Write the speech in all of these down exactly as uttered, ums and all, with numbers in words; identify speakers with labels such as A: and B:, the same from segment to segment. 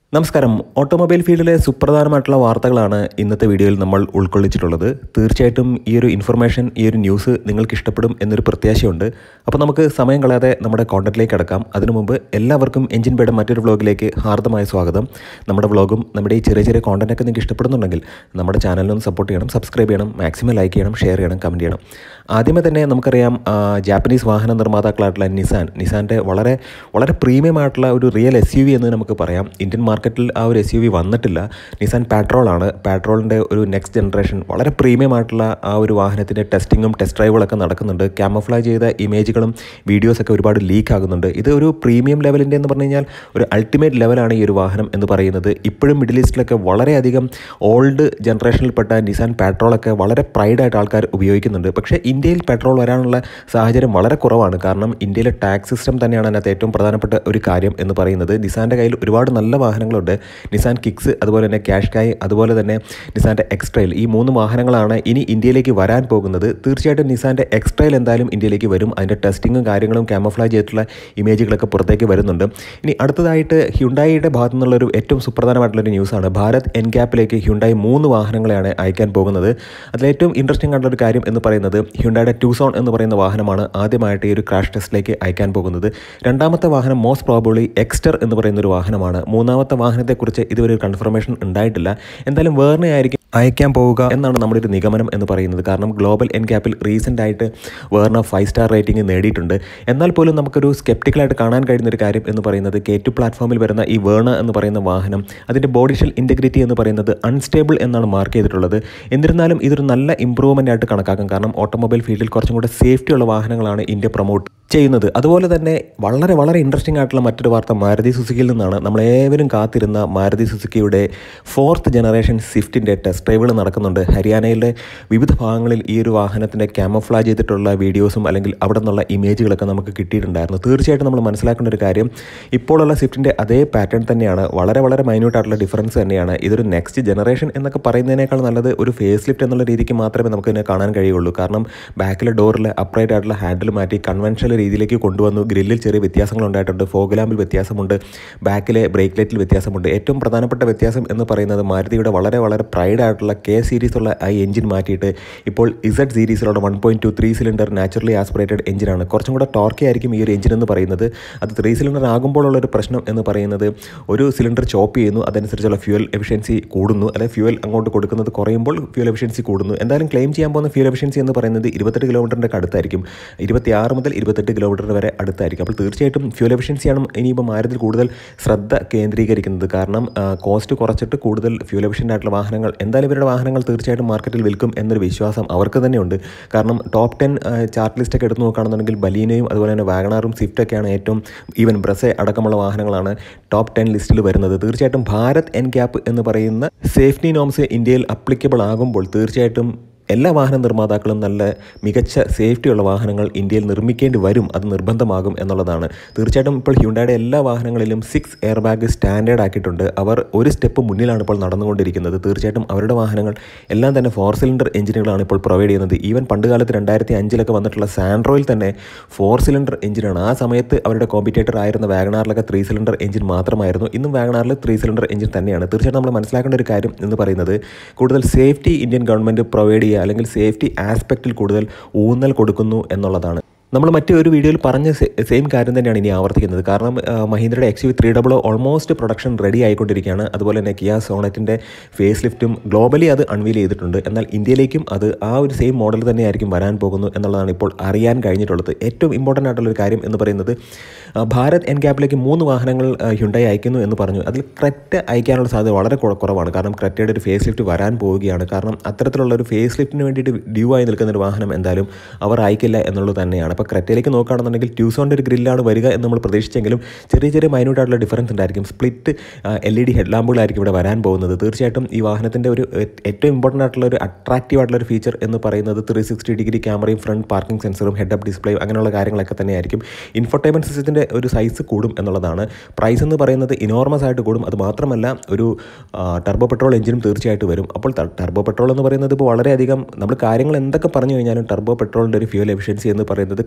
A: നമസ്കാരം. ഓട്ടോമൊബൈൽ ഫീൽഡിലെ സുപ്രധാനമായിട്ടുള്ള വാർത്തകളാണ് ഇന്നത്തെ വീഡിയോയിൽ നമ്മൾ ഉൾക്കൊള്ളിച്ചിട്ടുള്ളത്. തീർച്ചയായിട്ടും ഈ ഒരു ഇൻഫർമേഷൻ, ഈ ഒരു ന്യൂസ് നിങ്ങൾക്ക് ഇഷ്ടപ്പെടും എന്നൊരു പ്രത്യാശയുണ്ട്. അപ്പോൾ നമുക്ക് സമയം കളയാതെ നമ്മുടെ കോണ്ടന്റിലേക്ക് കടക്കാം. അതിനു മുമ്പ് എല്ലാവർക്കും എഞ്ചിൻ ബേയുടെ മറ്റൊരു വ്ളോഗിലേക്ക് ഹാർദമായ സ്വാഗതം. നമ്മുടെ വ്ളോഗും നമ്മുടെ ഈ ചെറിയ ചെറിയ കോണ്ടന്റൊക്കെ നിങ്ങൾക്ക് ഇഷ്ടപ്പെടുന്നുണ്ടെങ്കിൽ നമ്മുടെ ചാനലിനൊന്ന് സപ്പോർട്ട് ചെയ്യണം, സബ്സ്ക്രൈബ് ചെയ്യണം, മാക്സിമം ലൈക്ക് ചെയ്യണം, ഷെയർ ചെയ്യണം, കമൻറ്റ് ചെയ്യണം. ആദ്യമേ തന്നെ നമുക്കറിയാം, ജാപ്പനീസ് വാഹന നിർമ്മാതാക്കളായിട്ടുള്ള നിസാൻ നിസാൻ്റെ വളരെ വളരെ പ്രീമിയം ആയിട്ടുള്ള ഒരു റിയൽ എസ് യു വി എന്ന് നമുക്ക് പറയാം. ഇന്ത്യൻ മാർക്കറ്റിൽ ആ ഒരു എസ് യു വി വന്നിട്ടില്ല. നിസാൻ പാട്രോളാണ്. പാട്രോളിൻ്റെ ഒരു നെക്സ്റ്റ് ജനറേഷൻ വളരെ പ്രീമിയം ആയിട്ടുള്ള ആ ഒരു വാഹനത്തിൻ്റെ ടെസ്റ്റിങ്ങും ടെസ്റ്റ് ഡ്രൈവുകളൊക്കെ നടക്കുന്നുണ്ട്. ക്യാമഫ്ലാജ് ചെയ്ത ഇമേജുകളും വീഡിയോസൊക്കെ ഒരുപാട് ലീക്ക് ആകുന്നുണ്ട്. ഇത് ഒരു പ്രീമിയം ലെവലിൻ്റെ എന്ന് പറഞ്ഞു കഴിഞ്ഞാൽ ഒരു അൾട്ടിമേറ്റ് ലെവലാണ് ഈ ഒരു വാഹനം എന്ന് പറയുന്നത്. ഇപ്പോഴും മിഡിൽ ഈസ്റ്റിലൊക്കെ വളരെയധികം ഓൾഡ് ജനറേഷനിൽപ്പെട്ട നിസാൻ പാട്രോളൊക്കെ വളരെ പ്രൈഡായിട്ട് ആൾക്കാർ ഉപയോഗിക്കുന്നുണ്ട്. പക്ഷേ ഇന്ത്യയിൽ പെട്രോൾ വരാനുള്ള സാഹചര്യം വളരെ കുറവാണ്. കാരണം ഇന്ത്യയിലെ ടാക്സ് സിസ്റ്റം തന്നെയാണ് അതിനകത്ത് ഏറ്റവും പ്രധാനപ്പെട്ട ഒരു കാര്യം എന്ന് പറയുന്നത്. നിസാൻ്റെ കയ്യിൽ ഒരുപാട് നല്ല വാഹനങ്ങളുണ്ട്. നിസാൻ കിക്സ്, അതുപോലെ തന്നെ കാഷ്കായ്, അതുപോലെ തന്നെ നിസാൻ്റെ എക്സ്ട്രൈൽ. ഈ മൂന്ന് വാഹനങ്ങളാണ് ഇനി ഇന്ത്യയിലേക്ക് വരാൻ പോകുന്നത്. തീർച്ചയായിട്ടും നിസാൻ്റെ എക്സ്ട്രൈൽ എന്തായാലും ഇന്ത്യയിലേക്ക് വരും. അതിൻ്റെ ടെസ്റ്റിങ്ങും കാര്യങ്ങളും ക്യാമഫ്ലാജ് ചെയ്തിട്ടുള്ള ഇമേജുകളൊക്കെ പുറത്തേക്ക് വരുന്നുണ്ട്. ഇനി അടുത്തതായിട്ട് ഹ്യുണ്ടായിയുടെ ഭാഗത്തു നിന്നുള്ളൊരു ഏറ്റവും സുപ്രധാനമായിട്ടുള്ളൊരു ന്യൂസാണ്. ഭാരത് എൻക്യാപ്പിലേക്ക് ഹ്യുണ്ടായി മൂന്ന് വാഹനങ്ങളെയാണ് അയക്കാൻ പോകുന്നത്. അതിലേറ്റവും ഇൻട്രസ്റ്റിംഗ് ആയിട്ടുള്ളൊരു കാര്യം എന്ന് പറയുന്നത് ഹ്യുണ്ടായുടെ ട്യൂസോൺ എന്ന് പറയുന്ന വാഹനമാണ് ആദ്യമായിട്ട് ഈ ഒരു ക്രാഷ് ടെസ്റ്റിലേക്ക് അയക്കാൻ പോകുന്നത്. രണ്ടാമത്തെ വാഹനം മോസ്റ്റ് പ്രോബബ്ലി എക്സ്റ്റർ എന്ന് പറയുന്ന ഒരു വാഹനമാണ്. മൂന്നാമത്തെ വാഹനത്തെക്കുറിച്ച് ഇതുവരെ ഒരു കൺഫർമേഷൻ ഉണ്ടായിട്ടില്ല. എന്തായാലും വേർനെ ആയിരിക്കും അയക്കാൻ പോവുക എന്നാണ് നമ്മുടെ ഒരു നിഗമനം എന്ന് പറയുന്നത്. കാരണം ഗ്ലോബൽ എൻക്യാപ്പിൽ റീസെൻ്റ് ആയിട്ട് വേർന ഫൈവ് സ്റ്റാർ റേറ്റിംഗ് നേടിയിട്ടുണ്ട്. എന്നാൽ പോലും നമുക്കൊരു സ്കെപ്റ്റിക്കലായിട്ട് കാണാൻ കഴിയുന്ന ഒരു കാര്യം എന്ന് പറയുന്നത് കെ ടു പ്ലാറ്റ്ഫോമിൽ വരുന്ന ഈ വേർന എന്ന് പറയുന്ന വാഹനം, അതിൻ്റെ ബോഡി ഷെൽ ഇൻറ്റഗ്രിറ്റി എന്ന് പറയുന്നത് അൺസ്റ്റേബിൾ എന്നാണ് മാർക്ക് ചെയ്തിട്ടുള്ളത്. എന്നിരുന്നാലും ഇതൊരു നല്ല ഇമ്പ്രൂവ്മെൻ്റ് ആയിട്ട് കണക്കാക്കാം. കാരണം ഓട്ടോമൊബൈൽ ഫീൽഡിൽ കുറച്ചും കൂടെ സേഫ്റ്റിയുള്ള വാഹനങ്ങളാണ് ഇന്ത്യ പ്രൊമോട്ട് ചെയ്യുന്നത്. അതുപോലെ തന്നെ വളരെ വളരെ ഇൻട്രസ്റ്റിംഗ് ആയിട്ടുള്ള മറ്റൊരു വാർത്ത മാരുതി സുസുക്കിയിൽ നിന്നാണ്. നമ്മളേവരും കാത്തിരുന്ന മാരുതി സുസുക്കിയുടെ ഫോർത്ത് ജനറേഷൻ സ്വിഫ്റ്റിൻ്റെ ടെസ്റ്റ് ഡ്രൈവുകൾ നടക്കുന്നുണ്ട്. ഹരിയാനയിലെ വിവിധ ഭാഗങ്ങളിൽ ഈ ഒരു വാഹനത്തിൻ്റെ ക്യാമഫ്ലാജ് ചെയ്തിട്ടുള്ള വീഡിയോസും അല്ലെങ്കിൽ അവിടെ നിന്നുള്ള ഇമേജുകളൊക്കെ നമുക്ക് കിട്ടിയിട്ടുണ്ടായിരുന്നു. തീർച്ചയായിട്ടും നമ്മൾ മനസ്സിലാക്കേണ്ട ഒരു കാര്യം, ഇപ്പോഴുള്ള സ്വിഫ്റ്റിൻ്റെ അതേ പാറ്റേൺ തന്നെയാണ്. വളരെ വളരെ മൈന്യൂട്ടായിട്ടുള്ള ഡിഫറൻസ് തന്നെയാണ്. ഇതൊരു നെക്സ്റ്റ് ജനറേഷൻ എന്നൊക്കെ പറയുന്നതിനേക്കാൾ നല്ലത് ഒരു ഫേസ് ലിഫ്റ്റ് എന്നുള്ള രീതിക്ക് മാത്രമേ നമുക്ക് ഇതിനെ കാണാൻ കഴിയുള്ളൂ. കാരണം ബാക്കിലെ ഡോറിൽ അപ്രൈറ്റ് ആയിട്ടുള്ള ഹാൻഡിൽ മാറ്റി കൺവെൻഷണൽ രീതിയിലേക്ക് കൊണ്ടുവന്നു. ഗ്രില്ലിൽ ചെറിയ വ്യത്യാസങ്ങൾ ഉണ്ടായിട്ടുണ്ട്. ഫോഗ് ലാമ്പിൽ വ്യത്യാസമുണ്ട്. ബാക്കിലെ ബ്രേക്ക് ലൈറ്റിൽ വ്യത്യാസമുണ്ട്. ഏറ്റവും പ്രധാനപ്പെട്ട വ്യത്യാസം എന്ന് പറയുന്നത് മാരുതിയുടെ വളരെ വളരെ പ്രൈഡ് ആയിട്ടുള്ള കെ സീരീസുള്ള ആ എഞ്ചിൻ മാറ്റിയിട്ട് ഇപ്പോൾ ഇസഡ് സീരീസിലുള്ള one point two three cylinder naturally aspirated എഞ്ചിനാണ്. കുറച്ചും കൂടെ ടോർക്കി ആയിരിക്കും ഈ ഒരു എഞ്ചിൻ എന്ന് പറയുന്നത്. അത് ത്രീ സിലിണ്ടർ ആകുമ്പോഴുള്ളൊരു പ്രശ്നം എന്ന് പറയുന്നത് ഒരു സിലിണ്ടർ ചോപ്പ് ചെയ്യുന്നു, അതനുസരിച്ചുള്ള ഫ്യൂൽ എഫിഷ്യൻസി കൂടുന്നു. അല്ലെങ്കിൽ ഫ്യൂൽ അങ്ങോട്ട് കൊടുക്കുന്നത് കുറയുമ്പോൾ ഫ്യൂൽ എഫിഷ്യൻസി കൂടുന്നു. എന്തായാലും ക്ലെയിം ചെയ്യാൻ പോകുന്ന ഫ്യൂൽ എഫിഷ്യൻസി എന്ന് പറയുന്നത് ഇരുപത്തെട്ട് കിലോമീറ്ററിൻ്റെ അടുത്തായിരിക്കും. ഇരുപത്തിയാറ് മുതൽ ഇരുപത്തെട്ട് കിലോമീറ്റർ വരെ അടുത്തായിരിക്കും. അപ്പോൾ തീർച്ചയായിട്ടും ഫ്യൂൽ എഫിഷ്യൻസിയാണ് ഇനിയിപ്പോൾ മാരുതി കൂടുതൽ ശ്രദ്ധ കേന്ദ്രീകരിക്കുന്നത്. കാരണം കോസ്റ്റ് കുറച്ചിട്ട് കൂടുതൽ ഫ്യൂൽ എഫിഷ്യൻ്റ് ആയിട്ടുള്ള വാഹനങ്ങൾ എന്തായാലും ഇവരുടെ വാഹനങ്ങൾ തീർച്ചയായിട്ടും മാർക്കറ്റിൽ വിൽക്കും എന്നൊരു വിശ്വാസം അവർക്ക് തന്നെയുണ്ട്. കാരണം ടോപ്പ് ടെൻ ചാർട്ട് ലിസ്റ്റൊക്കെ എടുത്ത് നോക്കുകയാണെന്നുണ്ടെങ്കിൽ ബലീനയും അതുപോലെ തന്നെ വാഗണാറും സ്വിഫ്റ്റൊക്കെയാണ് ഏറ്റവും, ഈവൻ ബ്രസെ അടക്കമുള്ള വാഹനങ്ങളാണ് ടോപ്പ് ടെൻ ലിസ്റ്റിൽ വരുന്നത്. തീർച്ചയായിട്ടും ഭാരത് എൻക്യാപ്പ് എന്ന് പറയുന്ന സേഫ്റ്റി നോംസ് ഇന്ത്യയിൽ അപ്ലിക്കബിൾ ആകുമ്പോൾ തീർച്ചയായിട്ടും എല്ലാ വാഹന നിർമ്മാതാക്കളും നല്ല മികച്ച സേഫ്റ്റിയുള്ള വാഹനങ്ങൾ ഇന്ത്യയിൽ നിർമ്മിക്കേണ്ടി വരും. അത് നിർബന്ധമാകും എന്നുള്ളതാണ്. തീർച്ചയായിട്ടും ഇപ്പോൾ ഹ്യുണ്ടായുടെ എല്ലാ വാഹനങ്ങളിലും സിക്സ് എയർ ബാഗ് സ്റ്റാൻഡേർഡ് ആക്കിയിട്ടുണ്ട്. അവർ ഒരു സ്റ്റെപ്പ് മുന്നിലാണ് ഇപ്പോൾ നടന്നുകൊണ്ടിരിക്കുന്നത്. തീർച്ചയായിട്ടും അവരുടെ വാഹനങ്ങൾ എല്ലാം തന്നെ ഫോർ സിലിണ്ടർ എഞ്ചിനുകളാണ് ഇപ്പോൾ പ്രൊവൈഡ് ചെയ്യുന്നത്. ഈവൻ പണ്ടുകാലത്ത് രണ്ടായിരത്തി അഞ്ചിലൊക്കെ വന്നിട്ടുള്ള സാൻഡ്രോയിൽ തന്നെ ഫോർ സിലിണ്ടർ എഞ്ചിനാണ്. ആ സമയത്ത് അവരുടെ കോമ്പറ്റേറ്റർ ആയിരുന്ന വാഗണാറിലൊക്കെ ത്രീ സിലിണ്ടർ എഞ്ചിൻ മാത്രമായിരുന്നു. ഇന്നും വാഗണാറിൽ ത്രീ സിലിണ്ടർ എഞ്ചിൻ തന്നെയാണ്. തീർച്ചയായിട്ടും നമ്മൾ മനസ്സിലാക്കേണ്ട ഒരു കാര്യം എന്ന് പറയുന്നത് കൂടുതൽ സേഫ്റ്റി ഇന്ത്യൻ ഗവൺമെൻറ് പ്രൊവൈഡ് ചെയ്യുക അല്ലെങ്കിൽ സേഫ്റ്റി ആസ്പെക്റ്റിൽ കൂടുതൽ ഊന്നൽ കൊടുക്കുന്നു എന്നുള്ളതാണ്. നമ്മൾ മറ്റൊരു വീഡിയോയിൽ പറഞ്ഞ സെയിം കാര്യം തന്നെയാണ് ഇനി ആവർത്തിക്കുന്നത്. കാരണം മഹീന്ദ്രയുടെ X U V three hundred almost production ready ആയിക്കൊണ്ടിരിക്കുകയാണ്. അതുപോലെ തന്നെ കിയ സോണറ്റിൻ്റെ ഫേസ് ലിഫ്റ്റും ഗ്ലോബലി അത് അൺവീൽ ചെയ്തിട്ടുണ്ട്. എന്നാൽ ഇന്ത്യയിലേക്കും അത് ആ ഒരു സെയിം മോഡൽ തന്നെയായിരിക്കും വരാൻ പോകുന്നു എന്നുള്ളതാണ് ഇപ്പോൾ അറിയാൻ കഴിഞ്ഞിട്ടുള്ളത്. ഏറ്റവും ഇമ്പോർട്ടൻ്റ് ആയിട്ടുള്ളൊരു കാര്യം എന്ന് പറയുന്നത് ഭാരത് എൻക്യാപ്പിലേക്ക് മൂന്ന് വാഹനങ്ങൾ ഹ്യുണ്ടായി അയക്കുന്നു എന്ന് പറഞ്ഞു. അതിൽ ക്രെറ്റ അയക്കാനുള്ള സാധ്യത വളരെ കുറവാണ്. കാരണം ക്രെറ്റയുടെ ഒരു ഫേസ് ലിഫ്റ്റ് വരാൻ പോവുകയാണ്. കാരണം അത്തരത്തിലുള്ള ഒരു ഫേസ് ലിഫ്റ്റിന് വേണ്ടിയിട്ട് ഡ്യൂ ആയി നിൽക്കുന്ന ഒരു വാഹനം എന്തായാലും അവർ അയക്കില്ല എന്നുള്ളത് തന്നെയാണ്. അപ്പോൾ ക്രെറ്റയിലേക്ക് നോക്കുകയാണെന്നുണ്ടെങ്കിൽ ട്യൂസോണിൻ്റെ ഒരു ഗ്രില്ലാണ് വരിക എന്ന് നമ്മൾ പ്രതീക്ഷിച്ചെങ്കിലും ചെറിയ ചെറിയ മൈന്യൂട്ടായിട്ടുള്ള ഡിഫറൻസ് ഉണ്ടായിരിക്കും. Split L E D head ലാമ്പുകളായിരിക്കും ഇവിടെ വരാൻ പോകുന്നത്. തീർച്ചയായിട്ടും ഈ വാഹനത്തിൻ്റെ ഒരു ഏറ്റവും ഇമ്പോർട്ടൻ്റ് ആയിട്ടുള്ള ഒരു അട്രാക്റ്റീവ് ആയിട്ടുള്ള ഒരു ഫീച്ചർ എന്ന് പറയുന്നത് ത്രീ സിക്സ്റ്റി ഡിഗ്രി ക്യാമറയും ഫ്രണ്ട് പാർക്കിംഗ് സെൻസറും ഹെഡ് അപ്പ് ഡിസ്പ്ലേയും അങ്ങനെയുള്ള കാര്യങ്ങളൊക്കെ തന്നെയായിരിക്കും. ഇൻഫോർടൈൻമെൻറ്റ് സിസ്റ്റത്തിൻ്റെ ഒരു സൈസ് കൂടും എന്നുള്ളതാണ്. പ്രൈസ് എന്ന് പറയുന്നത് ഇനോർമസ് ആയിട്ട് കൂടും. അത് മാത്രമല്ല ഒരു ടർബോ പെട്രോൾ എഞ്ചിനും തീർച്ചയായിട്ടും വരും. അപ്പോൾ ടർബോ പെട്രോൾ എന്ന് പറയുന്നത് ഇപ്പോൾ വളരെയധികം നമ്മൾ കാര്യങ്ങൾ എന്തൊക്കെ പറഞ്ഞു കഴിഞ്ഞാലും ടർബോ പെട്രോളിൻ്റെ ഒരു ഫ്യൂൽ എഫിഷ്യൻസി എന്ന് പറയുന്നത്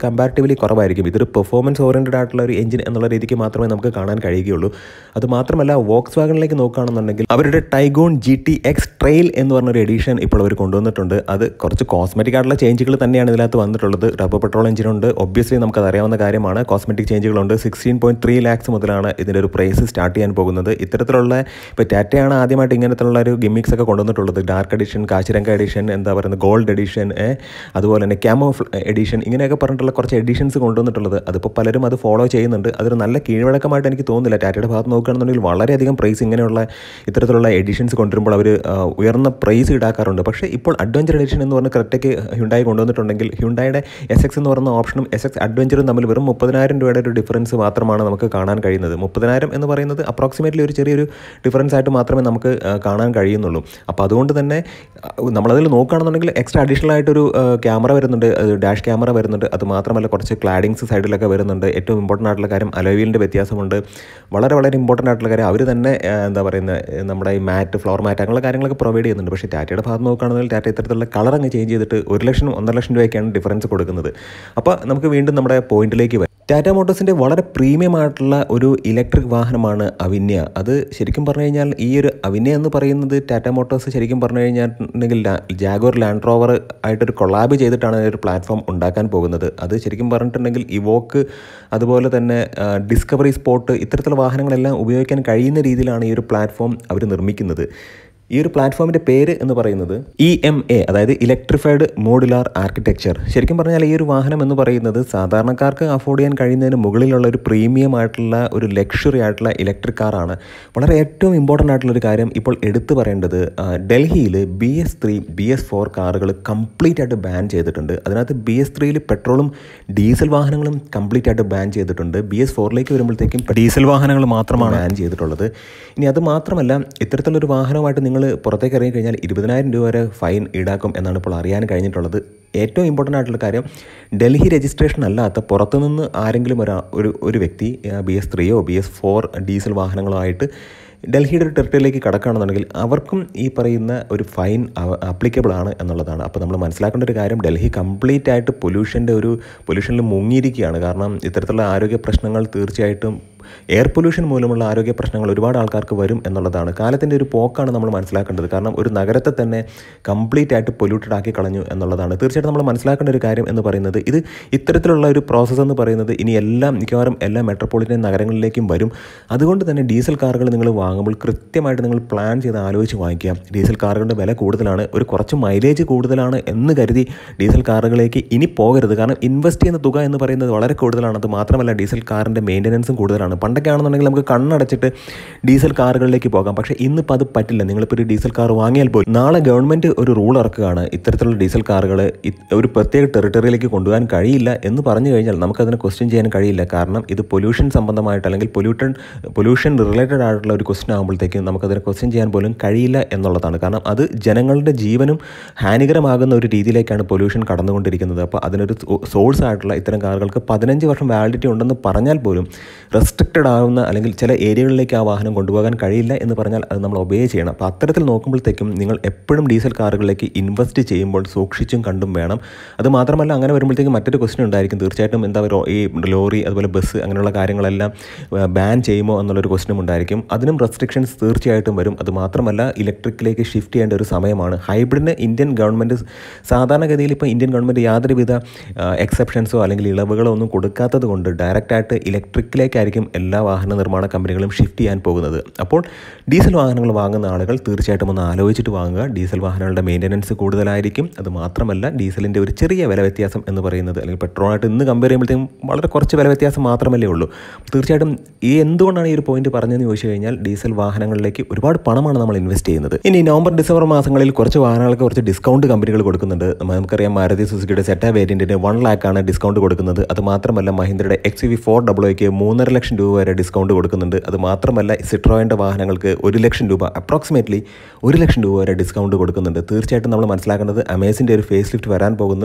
A: കമ്പാരിറ്റീവ്ലി കുറവായിരിക്കും. ഇതൊരു പെർഫോമൻസ് ഓറിയൻറ്റഡ് ആയിട്ടുള്ള ഒരു എഞ്ചിൻ എന്നുള്ള രീതിക്ക് മാത്രമേ നമുക്ക് കാണാൻ കഴിയുകയുള്ളൂ. അത് മാത്രമല്ല വോക്സ് വാഗണിലേക്ക് നോക്കുകയാണെന്നുണ്ടെങ്കിൽ അവരുടെ Taigun G T X trail എന്ന് പറഞ്ഞൊരു എഡിഷൻ ഇപ്പോൾ അവർ കൊണ്ടുവന്നിട്ടുണ്ട്. അത് കുറച്ച് കോസ്മെറ്റിക് ആയിട്ടുള്ള ചേഞ്ചുകൾ തന്നെയാണ് ഇതിനകത്ത് വന്നിട്ടുള്ളത്. ടർബോ പെട്രോൾ എഞ്ചിനുണ്ട്, ഒബ്വിയസ്ലി നമുക്കത് അറിയാവുന്ന കാര്യമാണ്. കോസ്മെറ്റിക് ചേഞ്ചുകളുണ്ട്. സിക്സ്റ്റീൻ പോയിന്റ് ത്രീ ലാക്സ് മുതലാണ് ഇതിൻ്റെ ഒരു പ്രൈസ് സ്റ്റാർട്ട് ചെയ്യാൻ പോകുന്നത്. ഇത്തരത്തിലുള്ള ഇപ്പോൾ ടാറ്റയാണ് ആദ്യമായിട്ട് ഇങ്ങനത്തുള്ള ഒരു ഗിമ്മിക്സ് ഒക്കെ കൊണ്ടുവന്നിട്ടുള്ളത്. ഡാർക്ക് എഡിഷൻ, കാശിരംഗ എഡിഷൻ, എന്താ പറയുന്നത് ഗോൾഡ് എഡിഷൻ, അതുപോലെ തന്നെ ക്യാമോ എഡിഷൻ, ഇങ്ങനെയൊക്കെ പറഞ്ഞിട്ടുള്ള കുറച്ച് എഡിഷൻസ് കൊണ്ടുവന്നിട്ടുള്ളത്. അതിപ്പോൾ പലരും അത് ഫോളോ ചെയ്യുന്നുണ്ട്. അതൊരു നല്ല കീഴ്വഴക്കമായിട്ട് എനിക്ക് തോന്നുന്നില്ല. ടാറ്റയുടെ ഭാഗത്ത് നോക്കുകയാണെന്നുണ്ടെങ്കിൽ വളരെയധികം പ്രൈസ് ഇങ്ങനെയുള്ള ഇത്തരത്തിലുള്ള എഡിഷൻസ് കൊണ്ടുവരുമ്പോൾ അവർ ഉയർന്ന പ്രൈസ് ഈടാക്കാറുണ്ട്. പക്ഷേ ഇപ്പോൾ അഡ്വഞ്ചർ എഡിഷൻ എന്ന് പറഞ്ഞ് ക്രെറ്റയ്ക്ക് ഹ്യുണ്ടായി കൊണ്ടുവന്നിട്ടുണ്ടെങ്കിൽ ഹ്യുണ്ടായുടെ എസ് എക്സ് എന്ന് പറയുന്ന ഓപ്ഷനും എസ് എക്സ് അഡ്വഞ്ചറും തമ്മിൽ വെറും മുപ്പതിനായിരം രൂപയുടെ ഒരു ഡിഫറൻസ് മാത്രമാണ് നമുക്ക് കാണാൻ കഴിയുന്നത്. മുപ്പതിനായിരം എന്ന് പറയുന്നത് അപ്രോക്സിമേറ്റ്ലി ഒരു ചെറിയൊരു ഡിഫറൻസ് ആയിട്ട് മാത്രമേ നമുക്ക് കാണാൻ കഴിയുന്നുള്ളൂ. അപ്പോൾ അതുകൊണ്ട് തന്നെ നമ്മളതിൽ നോക്കുകയാണെന്നുണ്ടെങ്കിൽ എക്സ്ട്രാ അഡീഷണൽ ആയിട്ടൊരു ക്യാമറ വരുന്നുണ്ട്, ഡാഷ് ക്യാമറ വരുന്നുണ്ട്. അത് മാത്രമല്ല കുറച്ച് ക്ലാഡിങ്സ് സൈഡിലൊക്കെ വരുന്നുണ്ട്. ഏറ്റവും ഇമ്പോർട്ടൻ്റ് ആയിട്ടുള്ള കാര്യം അലോയിലിൻ്റെ വ്യത്യാസമുണ്ട്. വളരെ വളരെ ഇമ്പോർട്ടൻ്റ് ആയിട്ടുള്ള കാര്യം അവർ തന്നെ എന്താ പറയുന്നത് നമ്മുടെ ഈ മാറ്റ്, ഫ്ലോർ മാറ്റ് അങ്ങനെയുള്ള കാര്യങ്ങളൊക്കെ പ്രൊവൈഡ് ചെയ്യുന്നുണ്ട്. പക്ഷേ ടാറ്റയുടെ ഭാഗത്ത് നോക്കുകയാണെന്നുണ്ടെങ്കിൽ ടാറ്റ ഇത്തരത്തിലുള്ള കളർ അങ്ങ് ചേഞ്ച് ചെയ്തിട്ട് ഒരു ലക്ഷം ഒന്നര ലക്ഷം രൂപയ്ക്കാണ് ഡിഫറൻസ് കൊടുക്കുന്നത്. അപ്പോൾ നമുക്ക് വീണ്ടും നമ്മുടെ പോയിന്റിലേക്ക് വരാം. ടാറ്റ മോട്ടോഴ്സിൻ്റെ വളരെ പ്രീമിയം ആയിട്ടുള്ള ഒരു ഇലക്ട്രിക് വാഹനമാണ് അവിന്യ. അത് ശരിക്കും പറഞ്ഞു കഴിഞ്ഞാൽ ഈ ഒരു അവിന്യ എന്ന് പറയുന്നത് ടാറ്റ മോട്ടോഴ്സ് ശരിക്കും പറഞ്ഞു കഴിഞ്ഞിട്ടുണ്ടെങ്കിൽ ജാഗുവർ ലാൻഡ് റോവർ ആയിട്ടൊരു കൊളാബ് ചെയ്തിട്ടാണ് ഒരു പ്ലാറ്റ്ഫോം ഉണ്ടാക്കാൻ പോകുന്നത്. അത് ശരിക്കും പറഞ്ഞിട്ടുണ്ടെങ്കിൽ ഇവോക്ക്, അതുപോലെ തന്നെ ഡിസ്കവറി സ്പോട്ട്, ഇത്തരത്തിലുള്ള വാഹനങ്ങളെല്ലാം ഉപയോഗിക്കാൻ കഴിയുന്ന രീതിയിലാണ് ഈ ഒരു പ്ലാറ്റ്ഫോം അവർ നിർമ്മിക്കുന്നത്. ഈ ഒരു പ്ലാറ്റ്ഫോമിൻ്റെ പേര് എന്ന് പറയുന്നത് ഇ എം എ, അതായത് ഇലക്ട്രിഫൈഡ് മോഡുലാർ ആർക്കിടെക്ചർ. ശരിക്കും പറഞ്ഞാൽ ഈ ഒരു വാഹനം എന്ന് പറയുന്നത് സാധാരണക്കാർക്ക് അഫോർഡ് ചെയ്യാൻ കഴിയുന്നതിന് മുകളിലുള്ള ഒരു പ്രീമിയം ആയിട്ടുള്ള ഒരു ലക്ഷറി ആയിട്ടുള്ള ഇലക്ട്രിക് കാറാണ്. വളരെ ഏറ്റവും ഇമ്പോർട്ടൻ്റ് ആയിട്ടുള്ളൊരു കാര്യം ഇപ്പോൾ എടുത്തു പറയേണ്ടത്, ഡൽഹിയിൽ B S three B S four കാറുകൾ കംപ്ലീറ്റ് ആയിട്ട് ബാൻ ചെയ്തിട്ടുണ്ട്. അതിനകത്ത് ബി എസ് ത്രീയിൽ പെട്രോളും ഡീസൽ വാഹനങ്ങളും കംപ്ലീറ്റ് ആയിട്ട് ബാൻ ചെയ്തിട്ടുണ്ട്. ബി എസ് ഫോറിലേക്ക് വരുമ്പോഴത്തേക്കും ഡീസൽ വാഹനങ്ങൾ മാത്രമാണ് ബാൻ ചെയ്തിട്ടുള്ളത്. ഇനി അത് മാത്രമല്ല, ഇത്തരത്തിലുള്ളൊരു വാഹനമായിട്ട് നിങ്ങൾ പുറത്തേക്ക് ഇറങ്ങി കഴിഞ്ഞാൽ ഇരുപതിനായിരം രൂപ വരെ ഫൈൻ ഈടാക്കും എന്നാണ് ഇപ്പോൾ അറിയാൻ കഴിഞ്ഞിട്ടുള്ളത്. ഏറ്റവും ഇമ്പോർട്ടൻ്റ് ആയിട്ടുള്ള കാര്യം, ഡൽഹി രജിസ്ട്രേഷൻ അല്ലാത്ത പുറത്തുനിന്ന് ആരെങ്കിലും ഒരാ ഒരു ഒരു വ്യക്തി ബി എസ് ത്രീയോ ബി എസ് ഫോർ ഡീസൽ വാഹനങ്ങളോ ആയിട്ട് ഡൽഹിയുടെ ഒരു ടെറിട്ടറിയിലേക്ക് കടക്കുകയാണെന്നുണ്ടെങ്കിൽ അവർക്കും ഈ പറയുന്ന ഒരു ഫൈൻ ആപ്ലിക്കബിൾ ആണ് എന്നുള്ളതാണ്. അപ്പോൾ നമ്മൾ മനസ്സിലാക്കേണ്ട ഒരു കാര്യം, ഡൽഹി കംപ്ലീറ്റ് ആയിട്ട് പൊല്യൂഷൻ്റെ ഒരു പൊല്യൂഷനിൽ മുങ്ങിയിരിക്കുകയാണ്. കാരണം ഇത്തരത്തിലുള്ള ആരോഗ്യ പ്രശ്നങ്ങൾ തീർച്ചയായിട്ടും എയർ പൊല്യൂഷൻ മൂലമുള്ള ആരോഗ്യ പ്രശ്നങ്ങൾ ഒരുപാട് ആൾക്കാർക്ക് വരും എന്നുള്ളതാണ്. കാലത്തിൻ്റെ ഒരു പോക്കാണ് നമ്മൾ മനസ്സിലാക്കേണ്ടത്. കാരണം ഒരു നഗരത്തെ തന്നെ കംപ്ലീറ്റ് ആയിട്ട് പൊല്യൂട്ടഡ് ആക്കി കളഞ്ഞു എന്നുള്ളതാണ്. തീർച്ചയായിട്ടും നമ്മൾ മനസ്സിലാക്കേണ്ട ഒരു കാര്യം എന്ന് പറയുന്നത്, ഇത് ഇത്തരത്തിലുള്ള ഒരു പ്രോസസ്സ് എന്ന് പറയുന്നത് ഇനി എല്ലാം മിക്കവാറും എല്ലാ മെട്രോപൊളിറ്റൻ നഗരങ്ങളിലേക്കും വരും. അതുകൊണ്ട് തന്നെ ഡീസൽ കാറുകൾ നിങ്ങൾ വാങ്ങുമ്പോൾ കൃത്യമായിട്ട് നിങ്ങൾ പ്ലാൻ ചെയ്ത് ആലോചിച്ച് വാങ്ങിക്കുക. ഡീസൽ കാറുകളുടെ വില കൂടുതലാണ്, ഒരു കുറച്ച് മൈലേജ് കൂടുതലാണ് എന്ന് കരുതി ഡീസൽ കാറുകളിലേക്ക് ഇനി പോകരുത്. കാരണം ഇൻവെസ്റ്റ് ചെയ്യുന്ന തുക എന്ന് പറയുന്നത് വളരെ കൂടുതലാണ്. അത് മാത്രമല്ല ഡീസൽ കാറിൻ്റെ മെയിൻ്റനൻസും കൂടുതലാണ്. പണ്ടൊക്കെ ആണെന്നുണ്ടെങ്കിൽ നമുക്ക് കണ്ണടച്ചിട്ട് ഡീസൽ കാറുകളിലേക്ക് പോകാം. പക്ഷേ ഇന്നിപ്പോൾ അത് പറ്റില്ല. നിങ്ങളിപ്പോൾ ഒരു ഡീസൽ കാർ വാങ്ങിയാൽ പോലും നാളെ ഗവൺമെൻറ് ഒരു റൂൾ ഇറക്കുകയാണ്, ഇത്തരത്തിലുള്ള ഡീസൽ കാറുകൾ ഒരു പ്രത്യേക ടെറിട്ടറിയിലേക്ക് കൊണ്ടുപോകാൻ കഴിയില്ല എന്ന് പറഞ്ഞു കഴിഞ്ഞാൽ നമുക്കതിനെ ക്വസ്റ്റ്യൻ ചെയ്യാൻ കഴിയില്ല. കാരണം ഇത് പൊല്യൂഷൻ സംബന്ധമായിട്ട് അല്ലെങ്കിൽ പൊല്യൂട്ടഡ് പൊല്യൂഷൻ റിലേറ്റഡ് ആയിട്ടുള്ള ഒരു ക്വസ്റ്റ്യൻ ആകുമ്പോഴത്തേക്കും നമുക്കതിനെ ക്വസ്റ്റ്യൻ ചെയ്യാൻ പോലും കഴിയില്ല എന്നുള്ളതാണ്. കാരണം അത് ജനങ്ങളുടെ ജീവനും ഹാനികരമാകുന്ന ഒരു രീതിയിലേക്കാണ് പൊല്യൂഷൻ കടന്നുകൊണ്ടിരിക്കുന്നത്. അപ്പോൾ അതിനൊരു സോഴ്സ് ആയിട്ടുള്ള ഇത്തരം കാറുകൾക്ക് പതിനഞ്ച് വർഷം വാലിഡിറ്റി ഉണ്ടെന്ന് പറഞ്ഞാൽ പോലും റെസ്ട്രിക്റ്റഡ് ആവുന്ന അല്ലെങ്കിൽ ചില ഏരിയകളിലേക്ക് ആ വാഹനം കൊണ്ടുപോകാൻ കഴിയില്ല എന്ന് പറഞ്ഞാൽ അത് നമ്മൾ ഒബേ ചെയ്യണം. അപ്പോൾ അത്തരത്തിൽ നോക്കുമ്പോഴത്തേക്കും നിങ്ങൾ എപ്പോഴും ഡീസൽ കാറുകളിലേക്ക് ഇൻവെസ്റ്റ് ചെയ്യുമ്പോൾ സൂക്ഷിച്ചും കണ്ടും വേണം. അത് മാത്രമല്ല അങ്ങനെ വരുമ്പോഴത്തേക്കും മറ്റൊരു ക്വസ്റ്റ്യൻ ഉണ്ടായിരിക്കും. തീർച്ചയായിട്ടും എന്താ പറയുക, ഈ ലോറി അതുപോലെ ബസ് അങ്ങനെയുള്ള കാര്യങ്ങളെല്ലാം ബാൻ ചെയ്യുമോ എന്നുള്ളൊരു ക്വസ്റ്റ്യനും ഉണ്ടായിരിക്കും. അതിനും റെസ്ട്രിക്ഷൻസ് തീർച്ചയായിട്ടും വരും. അത് മാത്രമല്ല ഇലക്ട്രിക്കിലേക്ക് ഷിഫ്റ്റ് ചെയ്യേണ്ട ഒരു സമയമാണ്. ഹൈബ്രിഡിന് ഇന്ത്യൻ ഗവൺമെൻറ് സാധാരണഗതിയിൽ ഇപ്പോൾ ഇന്ത്യൻ ഗവൺമെൻറ് യാതൊരുവിധ എക്സെപ്ഷൻസോ അല്ലെങ്കിൽ ഇളവുകളോ ഒന്നും കൊടുക്കാത്തത് കൊണ്ട് ഡയറക്റ്റായിട്ട് ഇലക്ട്രിക്കിലേക്കായിരിക്കും എല്ലാ വാഹന നിർമ്മാണ കമ്പനികളും ഷിഫ്റ്റ് ചെയ്യാൻ പോകുന്നത്. അപ്പോൾ ഡീസൽ വാഹനങ്ങൾ വാങ്ങുന്ന ആളുകൾ തീർച്ചയായിട്ടും ഒന്ന് ആലോചിച്ചിട്ട് വാങ്ങുക. ഡീസൽ വാഹനങ്ങളുടെ മെയിൻ്റനൻസ് കൂടുതലായിരിക്കും. അത് മാത്രമല്ല ഡീസലിൻ്റെ ഒരു ചെറിയ വില വ്യത്യാസം എന്ന് പറയുന്നത് അല്ലെങ്കിൽ പെട്രോളായിട്ട് ഇന്ന് കമ്പയർ ചെയ്യുമ്പോഴത്തേക്കും വളരെ കുറച്ച് വില വ്യത്യാസം മാത്രമല്ലേ ഉള്ളൂ. തീർച്ചയായിട്ടും ഈ എന്തുകൊണ്ടാണ് ഈ ഒരു പോയിന്റ് പറഞ്ഞതെന്ന് ചോദിച്ചു കഴിഞ്ഞാൽ ഡീസൽ വാഹനങ്ങളിലേക്ക് ഒരുപാട് പണമാണ് നമ്മൾ ഇൻവെസ്റ്റ് ചെയ്യുന്നത്. ഇനി നവംബർ ഡിസംബർ മാസങ്ങളിൽ കുറച്ച് വാഹനങ്ങൾക്ക് കുറച്ച് ഡിസ്കൗണ്ട് കമ്പനികൾ കൊടുക്കുന്നുണ്ട്. നമുക്കറിയാം മാരുതി സുസുക്കിയുടെ സെറ്റ വേരിയൻറ്റിന് വൺ ലാക്കാണ് ഡിസ്കൗണ്ട് കൊടുക്കുന്നത്. അത് മാത്രമല്ല മഹീന്ദ്രയുടെ എക്സ് യു വി ഫോർ ഡബ്ല്യൂയ്ക്ക് മൂന്നര ലക്ഷം രൂപ വരെ ഡിസ്കൗണ്ട് കൊടുക്കുന്നുണ്ട്. അത് മാത്രമല്ല സിട്രോയിൻ്റെ വാഹനങ്ങൾക്ക് ഒരു ലക്ഷം രൂപ അപ്രോക്സിമേറ്റ്ലി ഒരു ലക്ഷം രൂപ വരെ ഡിസ്കൗണ്ട് കൊടുക്കുന്നുണ്ട്. തീർച്ചയായിട്ടും നമ്മൾ മനസ്സിലാക്കേണ്ടത് അമേസിൻ്റെ ഒരു ഫേസ് ലിഫ്റ്റ് വരാൻ പോകുന്നു.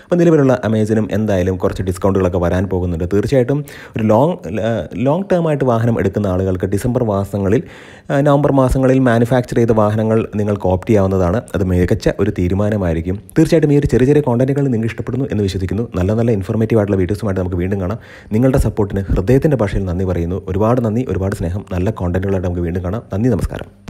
A: അപ്പോൾ നിലവിലുള്ള അമേസിനും എന്തായാലും കുറച്ച് ഡിസ്കൗണ്ടുകളൊക്കെ വരാൻ പോകുന്നുണ്ട്. തീർച്ചയായിട്ടും ഒരു ലോങ് ലോങ് ടേം ആയിട്ട് വാഹനം എടുക്കുന്ന ആളുകൾക്ക് ഡിസംബർ മാസങ്ങളിൽ നവംബർ മാസങ്ങളിൽ മാനുഫാക്ചർ ചെയ്ത വാഹനങ്ങൾ നിങ്ങൾക്ക് ഓപ്റ്റ് ചെയ്യാവുന്നതാണ്. അത് മികച്ച ഒരു തീരുമാനമായിരിക്കും. തീർച്ചയായിട്ടും ഈ ഒരു ചെറിയ ചെറിയ കോണ്ടന്റുകൾ നിങ്ങൾ ഇഷ്ടപ്പെടുന്നു എന്ന് വിശ്വസിക്കുന്നു. നല്ല നല്ല ഇൻഫോർമേറ്റീവ് ആയിട്ടുള്ള വീഡിയോസുമായിട്ട് നമുക്ക് വീണ്ടും കാണാം. നിങ്ങളുടെ സപ്പോർട്ടിന് ഹൃദയത്തിൻ്റെ ഭാഷയിൽ നന്ദി പറയുന്നു. ഒരുപാട് നന്ദി, ഒരുപാട് സ്നേഹം. നല്ല കോണ്ടന്റുകളായിട്ട് നമുക്ക് വീണ്ടും കാണാം. നന്ദി, നമസ്കാരം.